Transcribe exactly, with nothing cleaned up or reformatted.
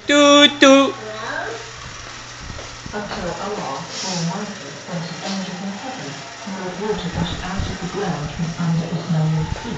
Toot toot. Until Allah, Almighty, sent an angel from heaven, who brought water gushed out of the ground from under his nose.